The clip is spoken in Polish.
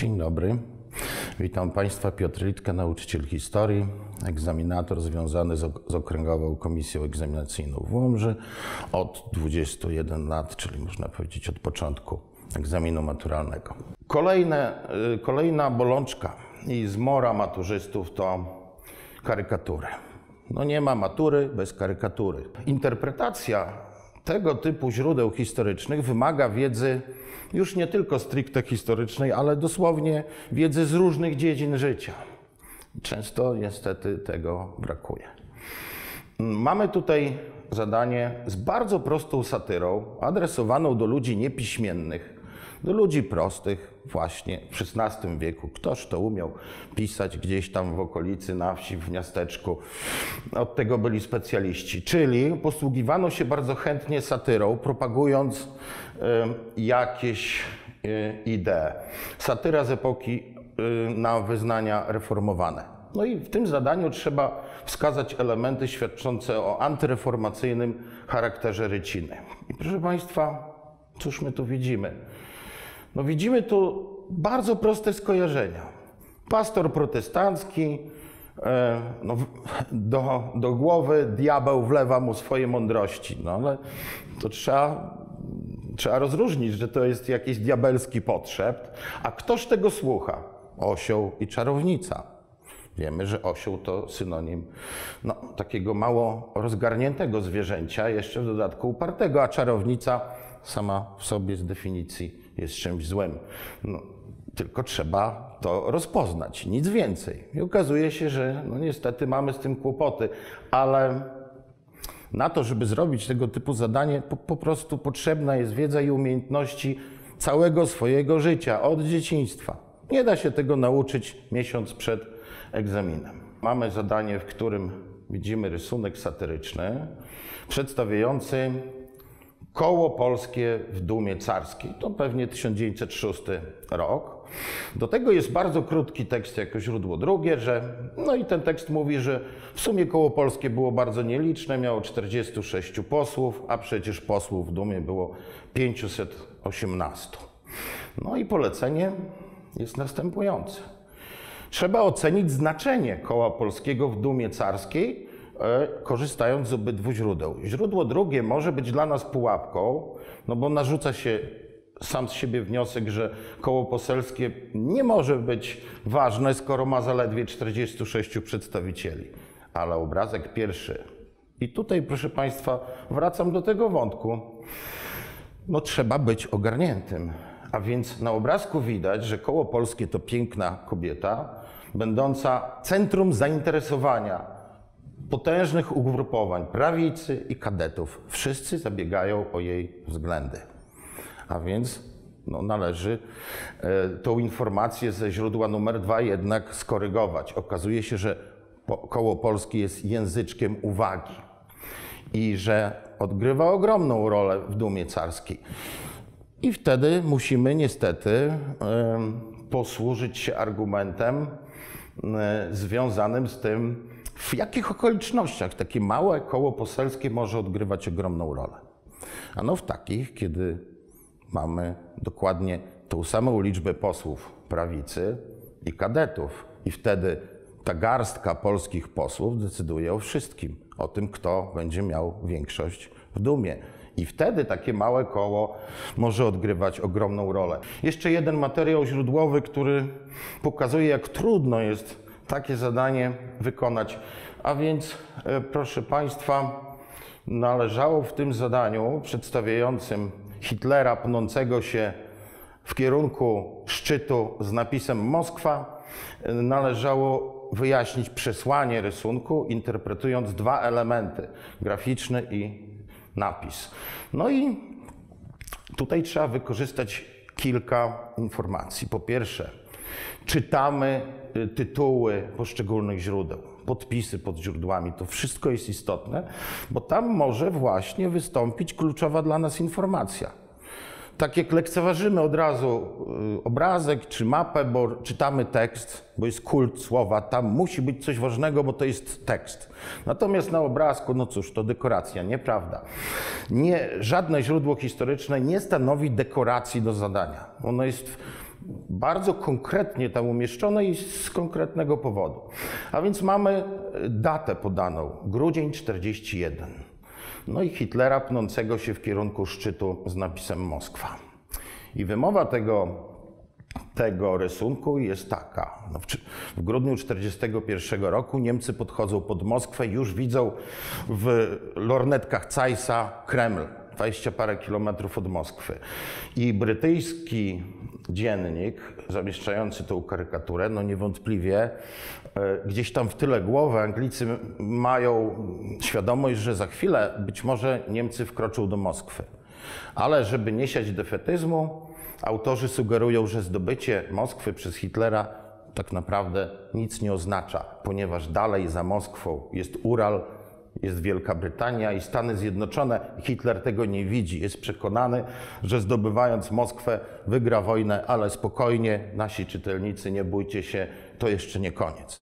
Dzień dobry. Witam Państwa. Piotr Litka, nauczyciel historii, egzaminator związany z Okręgową Komisją Egzaminacyjną w Łomży od 21 lat, czyli można powiedzieć od początku egzaminu maturalnego. Kolejna bolączka i zmora maturzystów to karykatury. No nie ma matury bez karykatury. Interpretacja tego typu źródeł historycznych wymaga wiedzy już nie tylko stricte historycznej, ale dosłownie wiedzy z różnych dziedzin życia. Często niestety tego brakuje. Mamy tutaj zadanie z bardzo prostą satyrą, adresowaną do ludzi niepiśmiennych, do ludzi prostych właśnie w XVI wieku. Ktoś to umiał pisać gdzieś tam w okolicy, na wsi, w miasteczku. Od tego byli specjaliści. Czyli posługiwano się bardzo chętnie satyrą, propagując jakieś idee. Satyra z epoki na wyznania reformowane. No i w tym zadaniu trzeba wskazać elementy świadczące o antyreformacyjnym charakterze ryciny. I proszę Państwa, cóż my tu widzimy? No widzimy tu bardzo proste skojarzenia. Pastor protestancki, do głowy diabeł wlewa mu swoje mądrości. No ale to trzeba rozróżnić, że to jest jakiś diabelski podszept. A ktoż tego słucha? Osioł i czarownica. Wiemy, że osioł to synonim takiego mało rozgarniętego zwierzęcia, jeszcze w dodatku upartego, a czarownica sama w sobie z definicji jest czymś złym. Tylko trzeba to rozpoznać, nic więcej. I okazuje się, że niestety mamy z tym kłopoty, ale na to, żeby zrobić tego typu zadanie, po prostu potrzebna jest wiedza i umiejętności całego swojego życia, od dzieciństwa. Nie da się tego nauczyć miesiąc przed egzaminem. Mamy zadanie, w którym widzimy rysunek satyryczny przedstawiający Koło Polskie w Dumie Carskiej. To pewnie 1906 rok. Do tego jest bardzo krótki tekst jako źródło drugie, i ten tekst mówi, że w sumie Koło Polskie było bardzo nieliczne, miało 46 posłów, a przecież posłów w Dumie było 518. No i polecenie jest następujące. Trzeba ocenić znaczenie Koła Polskiego w Dumie Carskiej, korzystając z obydwu źródeł. Źródło drugie może być dla nas pułapką, bo narzuca się sam z siebie wniosek, że koło poselskie nie może być ważne, skoro ma zaledwie 46 przedstawicieli. Ale obrazek pierwszy. I tutaj, proszę Państwa, wracam do tego wątku. Trzeba być ogarniętym. A więc na obrazku widać, że Koło Polskie to piękna kobieta, będąca centrum zainteresowania potężnych ugrupowań prawicy i kadetów. Wszyscy zabiegają o jej względy. A więc należy tą informację ze źródła numer 2 jednak skorygować. Okazuje się, że Koło Polskie jest języczkiem uwagi i że odgrywa ogromną rolę w Dumie Carskiej. I wtedy musimy niestety posłużyć się argumentem związanym z tym, w jakich okolicznościach takie małe koło poselskie może odgrywać ogromną rolę. Ano w takich, kiedy mamy dokładnie tą samą liczbę posłów prawicy i kadetów. I wtedy ta garstka polskich posłów decyduje o wszystkim. O tym, kto będzie miał większość w Dumie. I wtedy takie małe koło może odgrywać ogromną rolę. Jeszcze jeden materiał źródłowy, który pokazuje, jak trudno jest takie zadanie wykonać. A więc, proszę Państwa, należało w tym zadaniu przedstawiającym Hitlera pnącego się w kierunku szczytu z napisem Moskwa, należało wyjaśnić przesłanie rysunku, interpretując dwa elementy, graficzny i napis. I tutaj trzeba wykorzystać kilka informacji. Po pierwsze, czytamy tytuły poszczególnych źródeł, podpisy pod źródłami. To wszystko jest istotne, bo tam może właśnie wystąpić kluczowa dla nas informacja. Tak jak lekceważymy od razu obrazek czy mapę, bo czytamy tekst, bo jest kult słowa, tam musi być coś ważnego, bo to jest tekst. Natomiast na obrazku, to dekoracja, nieprawda. Żadne źródło historyczne nie stanowi dekoracji do zadania. Ono jest bardzo konkretnie tam umieszczone i z konkretnego powodu. A więc mamy datę podaną, grudzień 41. No i Hitlera pnącego się w kierunku szczytu z napisem Moskwa. I wymowa tego rysunku jest taka. No w grudniu 1941 roku Niemcy podchodzą pod Moskwę, już widzą w lornetkach Zeissa Kreml, 20 parę kilometrów od Moskwy. I brytyjski dziennik zamieszczający tą karykaturę, no niewątpliwie gdzieś tam w tyle głowy Anglicy mają świadomość, że za chwilę być może Niemcy wkroczą do Moskwy. Ale żeby nie siać defetyzmu, autorzy sugerują, że zdobycie Moskwy przez Hitlera tak naprawdę nic nie oznacza, ponieważ dalej za Moskwą jest Ural, jest Wielka Brytania i Stany Zjednoczone. Hitler tego nie widzi. Jest przekonany, że zdobywając Moskwę wygra wojnę, ale spokojnie, nasi czytelnicy, nie bójcie się, to jeszcze nie koniec.